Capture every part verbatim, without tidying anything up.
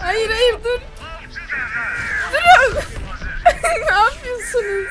Hayır hayır dur. Durun. Ne yapıyorsunuz?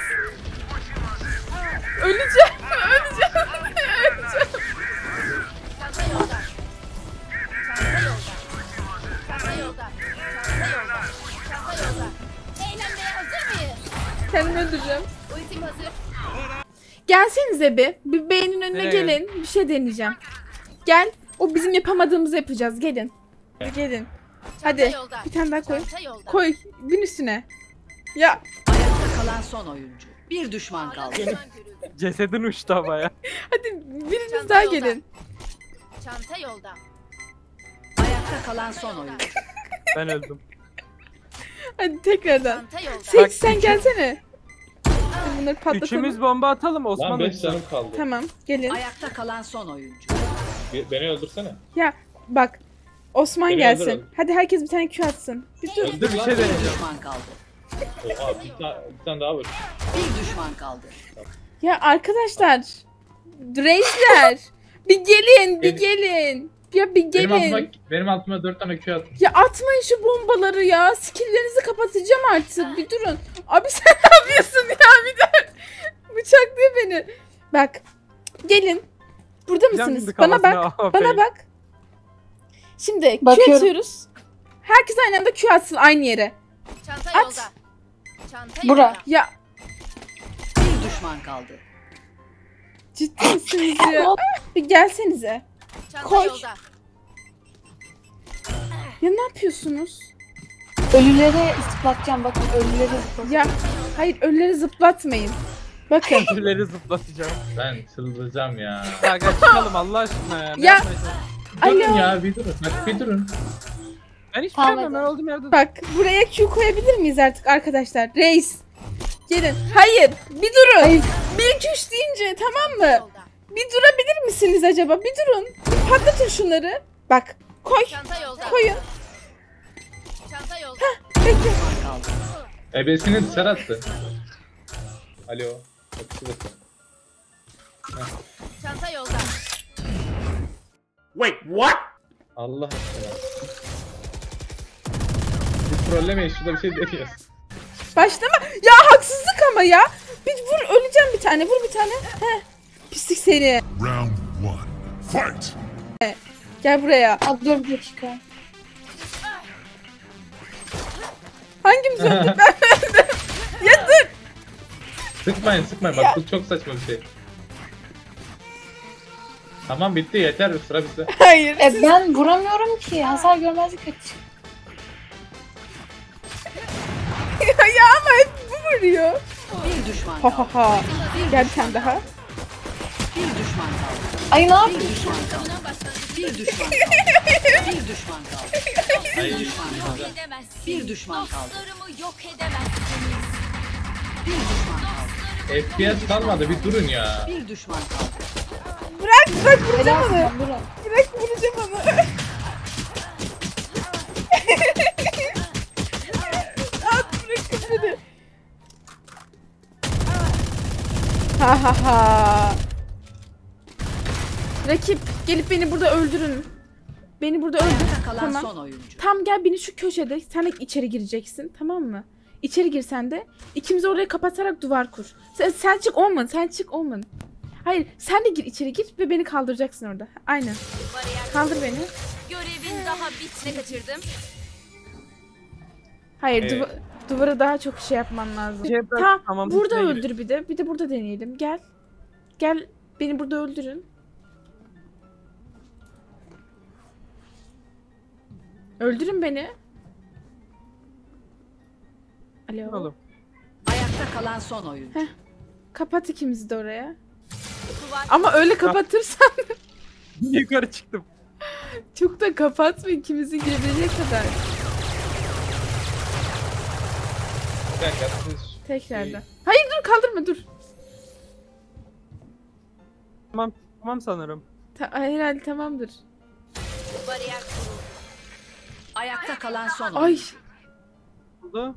Öleceğim. Öleceğim. Öleceğim. Çanta yolda. Çanta yolda. Çanta yolda. Çanta yolda. Çanta yolda. Eğlenmeye hazır mıyız? Kendimi öldüreceğim. Ultim hazır. Gelsenize bir. Bir beynin önüne Nereye? gelin. Bir şey deneyeceğim. Gel. O bizim yapamadığımızı yapacağız. Gelin. Bir gelin. Hadi. yolda. Bir tane daha koy. Çanta yolda. Koy. Bin üstüne. Ya. Ayakta kalan son oyuncu. Bir düşman kaldı. Cesedin uçtu havaya. Hadi biriniz Çanta daha yolda. gelin. Çanta yolda. Ayakta kalan son oyuncu. Ben öldüm. Hadi tekrardan. Çanta yolda. Seks sen gelsene. Bunları patlatalım. Üçümüz bomba atalım Osman. Lan beş uçsun. canım kaldı. Tamam. Gelin. Ayakta kalan son oyuncu. Be- Beni öldürsene. Ya bak. Osman Beni gelsin. öldür, öldür. Hadi herkes bir tane Q atsın. Bir dur. Öldür Bir lan. şey Bir deneyeceğim. düşman kaldı. Oha bir, ta bir tane daha var. Bir düşman kaldı. Ya arkadaşlar. Reisler. Bir gelin. Bir Benim- gelin. Ya bir Benim altıma, gelin. benim altıma dört tane Q at. Ya atmayın şu bombaları ya. Skilllerinizi kapatacağım artık. Bir durun. Abi sen ne yapıyorsun ya? Bir dur. Bıçaklıyor beni. Bak. Gelin. Burada mısınız? Şimdi Bana bak. kafasına A F. Bana bak. Şimdi Q Bakıyorum. atıyoruz. Herkes aynı anda Q atsın aynı yere. Çanta At. yolda. Çanta Bura. yolda. Ya Bir düşman kaldı. ciddi misiniz ya? Ah, bir gelsenize. Çanta Koy. yolda. Ya ne yapıyorsunuz? Ölülere zıplatacağım, bakın ölülere zıplatacağım. Ya hayır ölüleri zıplatmayın. Bakın. Ödülleri zıplatacağım. Ben çıldıracağım ya. Ya gel çıkalım Allah aşkına ya. Ne Ya. yapmaya Durun Alo. ya bir durun. Bak bir durun. Ben hiç Tamam, bilmiyorum ben hadi. olduğum yerde. Bak buraya Q koyabilir miyiz artık arkadaşlar? Reis. Gelin. Hayır. Bir durun. Hayır. Bir iki üç deyince tamam mı? Yolda. Bir durabilir misiniz acaba? Bir durun. Bir patlatın şunları. Bak. Koy. Çanta yolda. Koyun. Çanta yolda. Bekle. Düşman kaldı. Ebesini dışarı attı. Alo. Bakışı bakın. Çanta yolda. Allah aşkına. Bir trollemeyin şurada bir şey deniyoruz. Başlama. Ya haksızlık ama ya. Bir vur öleceğim bir tane. Vur bir tane. Heh. Pislik seni. Round one. Fight! Gel buraya. Aa, dur bir dakika. Hangimiz öldü? Ben öldüm. Ya dur. Sıkmayın sıkmayın bak bu çok saçma bir şey. Tamam bitti yeter sıra bizde. Hayır. E ben vuramıyorum ki. Hasar görmezlik aç. ya, ya ama hep bu vuruyor. Bir düşman Ha ha kaldı. ha. Gel bir tane daha. Bir düşman kaldı. Ay ne Bir yapayım? düşman kaldı. Bir düşman kaldı. Bir düşman kaldı. Bir düşman kaldı. Edemezsin. Bir düşman kaldı. Dostlarımı yok edemezsiniz. Bir düşman kaldı. F P S kalmadı bir durun ya. Bir düşman kaldı. Bırak bırak vuracağım onu. Helal durun. Bırak vuracağım onu. At bırakın beni. Ha ha ha. Rakip gelip beni burada öldürün. Beni burada öldür. Ayakta kalan Tamam. son oyuncu. Tam gel beni şu köşede. Sen de içeri gireceksin. Tamam mı? İçeri gir sen de. İkimizi oraya kapatarak duvar kur. Sen, sen çık olman. Sen çık olman. Hayır sen de gir içeri gir ve beni kaldıracaksın orada. Aynen. Bariyer. Kaldır beni. Görevin daha bitne kaçırdım. Hayır Evet. duva- duvara daha çok şey yapman lazım. Şey bırak, tamam, tamam, burada içine öldür bir de. Bir de burada deneyelim. Gel. Gel beni burada öldürün. Öldürün beni. Alo. Oğlum. Ayakta kalan son oyuncu. Heh. Kapat ikimizi de oraya. Duvar. Ama öyle kapatırsan Yukarı çıktım. çok da kapatma ikimizi girebilecek kadar. Bir dakika siz Tekrardan. Hayır dur kaldırma dur. Tamam tamam sanırım. Ta herhalde tamamdır. Bariyer kuruldu. Ayakta kalan son Ay. oyuncu. Oldu.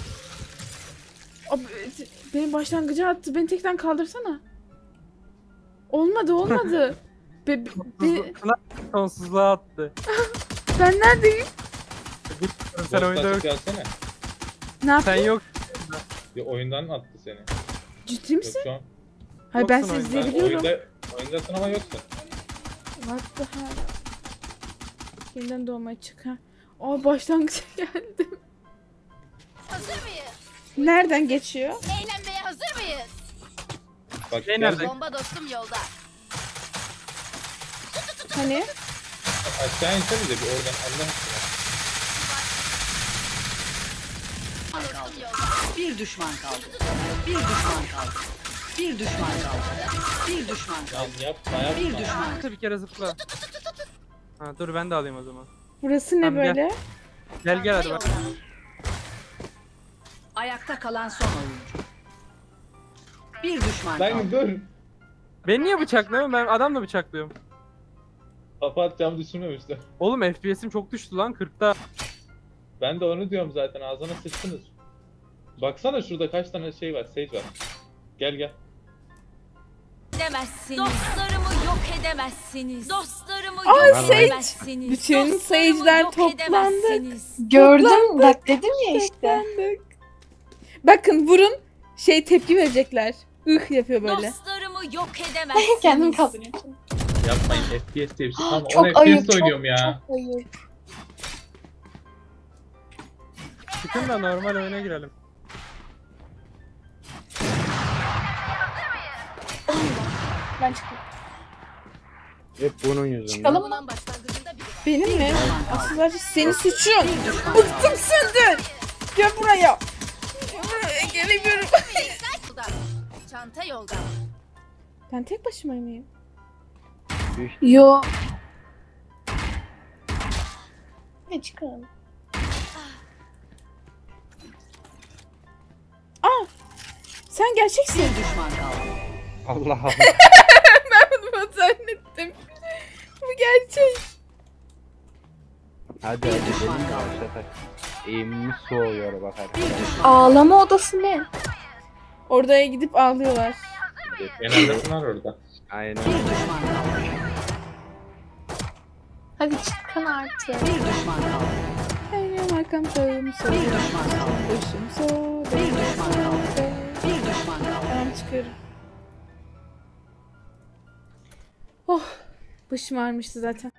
Abi, beni başlangıca attı. Beni tekrar kaldırsana. Olmadı olmadı. Be, be- beni- Sonsuzluğa attı. ben neredeyim? Geçiyorum sen Ghost oyunda açıp yok. gelsene. Ne Sen yaptın? yok. Bir oyundan attı seni. Ciddi Yok misin? şu an. Hayır ben Yoksun sizi oyunda. Ben izleyebiliyorum. oyunda, oyundasın ama yoksun. What the hell? Yeniden doğmaya çık ha. Aa başlangıça geldim. Hazır mıyız? Nereden geçiyor? Eğlenmeye hazır mıyız? Bak Şey gel- nerede? Bomba dostum yolda. Hani? Aşağı insenize bir oradan Allah aşkına. kaldı. Bir düşman kaldı. Bir düşman kaldı. Bir düşman kaldı. Bir düşman kaldı. Lan yapma yapma. Bir düşman. Bir kere zıpla. Ha, dur ben de alayım o zaman. Burası ne Tamam, gel. böyle? Gel gel hadi bak. Ayakta kalan son oyuncu. Bir düşman Lan kaldı. dur. Beni niye bıçaklıyorsun? Ben adamla bıçaklıyorum. Kafa atacağımı düşünmemiştim. Oğlum F P S'im çok düştü lan kırkta. Ben de onu diyorum zaten ağzına sıçtınız. Baksana şurada kaç tane şey var, sage var. Gel gel. Edemezsiniz. Dostlarımı yok edemezsiniz. Dostlarımı Ay, yok Sage. edemezsiniz. Bütün Dostlarımı sage'ler yok toplandı. edemezsiniz. Gördüm bak dedim ya işte. Toplandık. Bakın vurun. Şey tepki verecekler. Ih yapıyor böyle. Dostlarımı yok edemezsiniz. Kendimi kaldırıyorum. Yapmayın F P S diye bir şey. Tamam Çok on F P ayıp, S çok, oynuyorum ya. çok ayıp. Çıkın da normal oyuna girelim. Ben çıktım. Hep bunun yüzünden. Çıkalım mı? Bunun başlangıcında bir Benim mi? Asıl her şey senin suçun. Bir düşman Bıktım senden. Gel buraya. Gel buraya gelemiyorum. yolda. Çanta yolda. Ben tek başıma mıyım? Yo. Ne çıkalım? Sen gerçeksin. Bir düşman kaldı. Allah Allah. Bunu zannettim. Bu gerçek. Hadi Bir hadi düşman benim kaldı. bu sefer. Eğimimiz soğuyor bak hadi. Bir düşman. Ağlama odası ne? Oraya gidip ağlıyorlar. Genelde var orada. Aynen. Bir düşman kaldı. Hadi çıkın artık. Bir düşman kaldı. Benim arkam sağım Bir solum. düşman kaldı. Başım sol. Bir düşman kaldı. Bir düşman kaldı. Tamam çıkıyorum. Oh. Başım ağrımıştı zaten.